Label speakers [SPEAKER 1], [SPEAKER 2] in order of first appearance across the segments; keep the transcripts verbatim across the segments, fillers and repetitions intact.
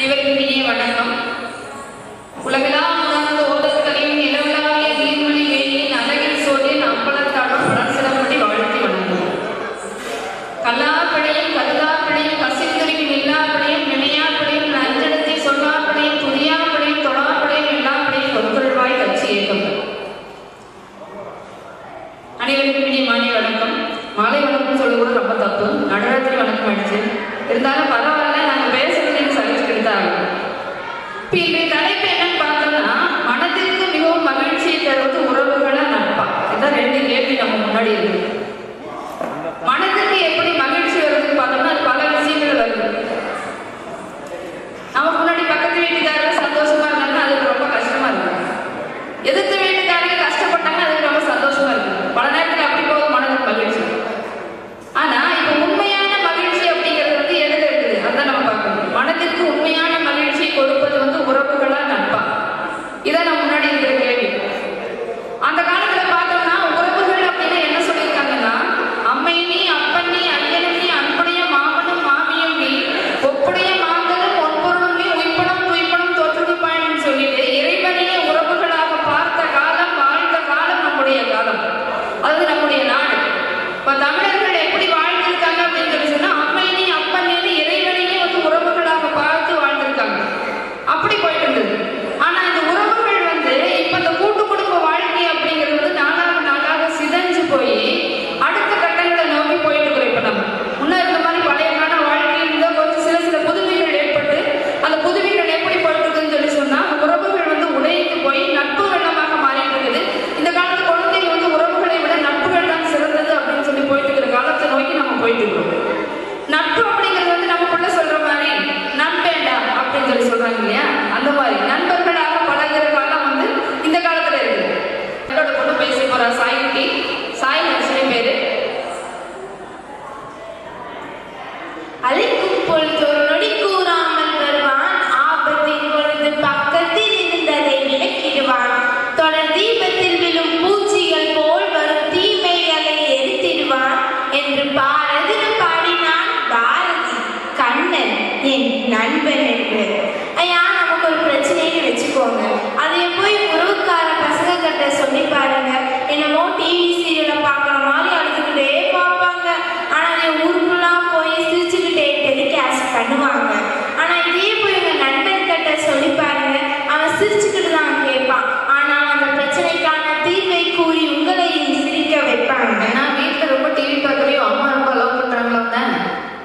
[SPEAKER 1] அனைவருக்கும் இனிய வணக்கம். உலகெல்லாம் உணர்ந்த ஓதற்கரையும் நிலவிலாவிய நீர்மொழி வேலியின் அழகில் சோழின் அம்பலத்தாடும் படசிடப்படி வாழ்த்தி வணங்கும். கல்லாப்படையும் கருதாப்படையும் கசிந்துரியும் இல்லாப்படையும் நினையாப்படையும் நஞ்சடத்தை சொல்லாப்படையும் துணியாப்படையும் தொடாப்படையும் எல்லாப்படையும் பொருட்கொள்வாய் கட்சி ஏற்கும். அனைவருக்கும் இனிய மாலை வணக்கம். மாலை வணக்கம் சொல்லுவது ரொம்ப தப்பு. நடராத்திரி வணக்கம் ஆயிடுச்சு. இருந்தாலும் பரவாயில்ல, நாங்கள் பேசுறதுக்கு சகிச்சுக்கிட்டாங்க. இப்போ இன்றைய தலைப்பு என்னன்னு பார்த்தோம்னா, மனதிற்கு மிகவும் மகிழ்ச்சியை தருவது உறவுகளா நட்பா? இதான் ரெண்டு கேள்வி நம்ம முன்னாடி இருக்கு. மனதுக்கு எப்படி மகிழ்ச்சி வருதுன்னு பார்த்தோம்னா அது பல விஷயங்கள் வருது. நம்ம முன்னாடி பக்கத்து வீட்டுக்காரங்க சந்தோஷமா இருந்தாங்கன்னா அதுக்கு ரொம்ப கஷ்டமா இருக்கு. எதிர்த்து வீட்டுக்காரங்க கஷ்டப்பட்டாங்க அதுக்கு ரொம்ப சந்தோஷமா இருக்கு. பல நேரத்தில் அப்படி போகும் மனதுக்கு மகிழ்ச்சி. ஆனா இப்ப உண்மையான மகிழ்ச்சி அப்படிங்கிறது வந்து எதுல இருக்குது அதான் நம்ம பார்க்கணும். மனதிற்கு உண்மையான மகிழ்ச்சியை கொடுப்பது வந்து உறவுகளா நட்பா? இதான் நம்ம முன்னாடி இருக்கிற கேள்வி. அந்த காலத்துல பார்த்தோம்னா உறவுகள் அப்படின்னா என்ன சொல்லியிருக்காங்கன்னா, அம்மையினி அப்பண்ணி ஐயனி அன்புடைய மாமனும் மாமியும் நீ ஒப்புடைய மாங்கலும் ஒன்பொருளும் நீ உய்படம் துய்படம் தோற்றுடுப்பாயின்னு சொல்லிட்டு இறைவனையே உறவுகளாக பார்த்த காலம், வாழ்ந்த காலம் நம்முடைய காலம். அது நம்முடைய நாடு. இப்ப தமிழர்கள் எப்படி வாழ்ந்திருக்காங்க அப்படின்னு சொல்லி சொன்னா, அம்மையினி அப்பண்ணி இறைவனையே வந்து உறவுகளாக பார்த்து வாழ்ந்திருக்காங்க. அப்படி போயிட்டு இருந்தது. ஆனா இந்த உறவுகள் வந்து இப்ப இந்த கூட்டு குடும்ப வாழ்க்கை அப்படிங்கிறது வந்து நாளாக நாளாக சிதைஞ்சு போய் அடுத்த கட்டங்களை நோக்கி போயிட்டு இருக்கிறோம். இப்ப நம்ம முன்ன இருந்த மாதிரி பழைய கால வாழ்க்கை இருந்தா கொஞ்சம் சில சில புதுமைகள் ஏற்பட்டு அந்த புதுமைகள் எப்படி போயிட்டு இருக்குன்னு சொல்லி சொன்னா உறவுகள் வந்து உடைத்து போய் நட்பு வெள்ளமாக மாறிட்டு இருக்குது. இந்த காலத்து குழந்தைகள் வந்து உறவுகளை விட நட்புகள் தான் சிறந்தது அப்படின்னு சொல்லி போயிட்டு இருக்கிற காலத்தை நோக்கி நம்ம போயிட்டு இருக்கிறோம். நட்பு அப்படிங்கிறது வந்து நமக்குள்ள சொல்ற மாதிரி நண்பேண்டா அப்படின்னு சொல்லி சொல்றாங்க இல்லையா, அந்த மாதிரி நண்பர்களாக பழகிற காலம் வந்து இந்த காலத்துல இருக்கு. என்னோட பொண்ணு பேச போறா சாய்க்கு. சாய் லட்சுமி பேரு.
[SPEAKER 2] அழைக்கும் பொழுது ஒரு நொடி கூறாமல் வருவான், ஆபத்தின் பொழுது பக்கத்தில் இருந்ததை விலக்கிடுவான், தொடர் தீபத்தில் விழும் பூச்சிகள் போல் வரும் தீமைகளை எரித்திடுவான் என்று பாரதிர பாடினான் பாரதி. கண்ணன் என் நண்பன் என்று. ஐயா, நமக்கு ஒரு பிரச்சனைன்னு வச்சுக்கோங்க, அதைய போய் உறவுக்கார பசங்க கிட்ட சொல்லி பாருங்க. என்னமோ டிவி சீரியலை பார்க்குற மாதிரி அழுதுகிட்டே பார்ப்பாங்க. ஆனா என் ஊருக்குலாம் போய் சிரிச்சுக்கிட்டே டெலிகாஸ்ட் பண்ணுவாங்க. ஆனா இதே போய் உங்க நண்பன் கிட்ட சொல்லி பாருங்க, அவன் சிரிச்சுக்கிட்டு தான் கேட்பான். ஆனா அந்த பிரச்சனைக்கான தீர்வை கூறி உங்களை சிரிக்க வைப்பாங்க.
[SPEAKER 1] ஏன்னா வீட்டுல ரொம்ப டிவி பார்க்கலையோ அம்மா ரொம்ப அலோவ் பண்றாங்களா தான்?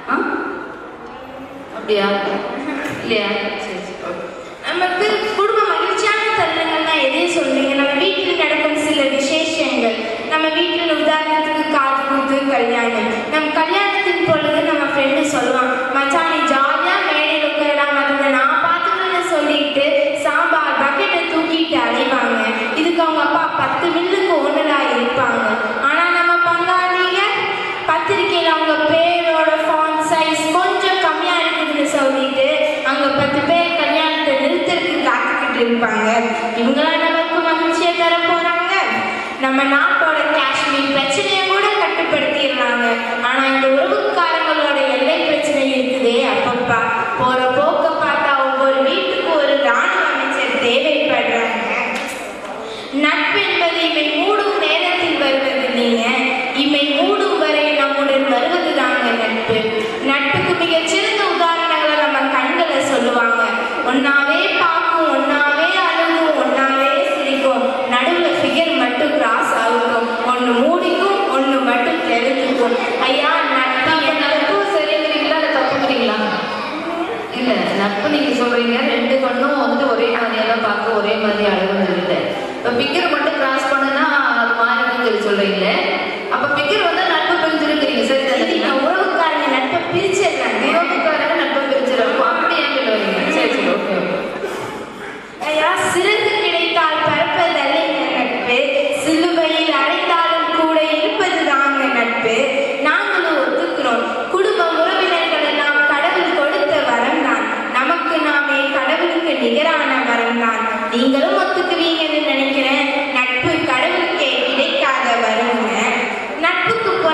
[SPEAKER 1] அப்படியா இல்லையா? சரி சரி.
[SPEAKER 2] நமக்கு குடும்ப மகிழ்ச்சியான தருணங்கள் தான் எதையும் சொல்றீங்க. நம்ம வீட்டில் நடக்கும் சில விசேஷங்கள், நம்ம வீட்டில் உதாரணத்துக்கு காது குத்து கல்யாணம். நம்ம கல்யாணத்தின் பொழுது நம்ம ஃப்ரெண்டு சொல்லுவான், மச்சான் நீ ஜாலியா மேடையில் உட்காரலாம், அதை நான் பார்த்துக்கணும்னு சொல்லிட்டு சாம்பார் பக்கெட்டை தூக்கிட்டு அலைவாங்க. இதுக்கு அவங்க அப்பா பத்து மில்லுக்கு ஓனரா இருப்பாங்க. ஆனா நம்ம பங்காளிங்க பத்திரிக்கையில் அவங்க பேரோட ஃபாண்ட் சைஸ் கொஞ்சம் கம்மியா இருக்குதுன்னு சொல்லிட்டு அங்க பத்து பேர் கல்யாணத்தை நிறுத்தறதுக்கு காத்துக்கிட்டு இருப்பாங்க. இவங்களாம் நமக்கு மகிழ்ச்சியை தர போறாங்க. நம்ம நாட்டோட காஷ்மீர் பிரச்சனையை கூட கட்டுப்படுத்திடுறாங்க. ஆனா இந்த உறவுக்காரங்களோட எல்லை பிரச்சனை இருக்குதே அப்பப்பா, போற போக்க பார்த்தா ஒவ்வொரு வீட்டுக்கு ஒரு ராணுவ அமைச்சர் தேவைப்படுறாங்க. நட்பு என்பது இவை மூடும் நேரத்தில் வருவது இல்லைங்க, இவை மூடும் வரை நம்முடன் வருவது தாங்க நட்பு. நட்புக்கு மிகச்சிறந்த உதாரணங்களை நம்ம கண்களை சொல்லுவாங்க. ஒன்னாவே பார்க்கும், ஒன்னாவே அழுகும், ஒன்னாவே சிரிக்கும், நடுவில் ஃபிகர் மட்டும் கிராஸ் ஆகும், ஒன்று மூடிக்கும் ஒன்று மட்டும் தெரிஞ்சுக்கும். ஐயா, நட்பு
[SPEAKER 1] நட்பு சரிங்கிறீங்களா இல்லை தப்புங்கிறீங்களா? இல்ல, நட்பு நீங்க சொல்றீங்க ரெண்டு கண்ணும் வந்து ஒரே மாதிரியா பார்க்க ஒரே மாதிரி அழகுன்னு சொல்லிட்டு, இப்ப பிக்கர் மட்டும் கிராஸ் பண்ணுனா அது மாறின்னு சொல்லி சொல்றீங்களே, அப்ப பிக்கர் வந்து நட்பு பிரிஞ்சிருக்கிறீங்க. சரி தானே?
[SPEAKER 2] உறவுக்காரங்க நட்பை பிரிச்சிடுறாங்க.
[SPEAKER 1] உறவுக்காரங்க நட்பு பிரிச்சிடறாங்க. அப்படி ஏன் சொல்லுவீங்க? சரி சரி ஓகே ஓகே.
[SPEAKER 2] ஐயா, சிறந்து கிடைத்தால் பறப்பதல்ல நட்பு, சிலுவையில் அடைந்தாலும் கூட இருப்பது தாங்க நட்பு. நாங்களும் ஒத்துக்கிறோம், குடும்ப உறவினர்கள் எல்லாம் கடவுள் கொடுத்த வரம் தான், நமக்கு நாமே கடவுளுக்கு நிகரான வரம் தான். நீங்களும் ஒத்துக்குவீங்கன்னு நினைக்கிறேன். நட்பு கடவுளுக்கே கிடைக்காத வருங்க. நட்புக்கு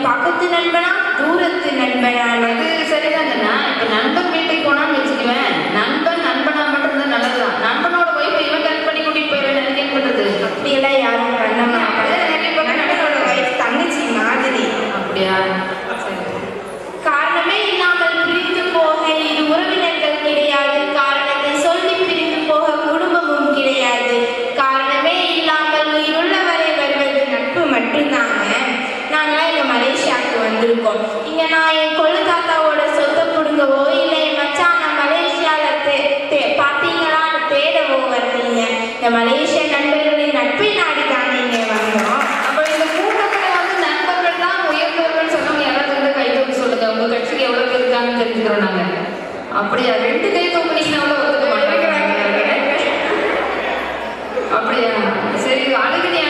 [SPEAKER 2] பக்கத்து நண்பனா தூரத்து நண்பனா?
[SPEAKER 1] அது சரிதாங்கண்ணா. இப்ப நண்பன் வீட்டுக்கு போனான்னு வச்சுக்குவேன், நண்பன் நண்பனா மட்டும்தான் நல்லதுதான். நண்பனோட ஒய்ஃபை இவன் கரெக்ட் பண்ணி கூட்டிட்டு போயிடுவேன். என்ன பண்றது?
[SPEAKER 2] அப்படியெல்லாம் யாரும் பண்ண மாட்டாங்க. நண்பனோட ஒய்ஃப் தங்கச்சி மாதிரி.
[SPEAKER 1] அப்படியா?
[SPEAKER 2] காரணமே இல்லாமல் பிரிந்து போக இது உறவினர்கள் கிடையாது. காரணத்தை சொல்லி பிரிந்து போக குடும்பமும் கிடையாது. காரணமே இல்லாமல் உயிருள்ளவரை வருவது நட்பு மட்டும்தாங்க. நாங்களாம் இங்க மலேசியாவுக்கு வந்திருக்கோம். இங்க நான் என் கொள்ளு தாத்தாவோட சொத்தை பிடுங்கவோ இல்லை என் மச்சான் நான் மலேசியால பார்த்தீங்களான்னு தேடவோ வரலீங்க. இந்த மலேசிய நண்பர்களின் நட்பை நாடி தானே இங்க வந்தோம்.
[SPEAKER 1] அப்ப இந்த கூட்டத்துல வந்து நண்பர்கள் தான் உயர்ந்தவர்கள் சொன்னவங்க யாராவது வந்து கை தூக்கி சொல்லுங்க. உங்க கட்சிக்கு எவ்வளவு பேர் இருக்காங்கன்னு தெரிஞ்சுக்கிறோம் நாங்க. அப்படியா? ரெண்டு கை தூக்குனீங்கன்னா கூட ஒத்துக்க மாட்டாங்க. அப்படியா? சரி, அழுகுனி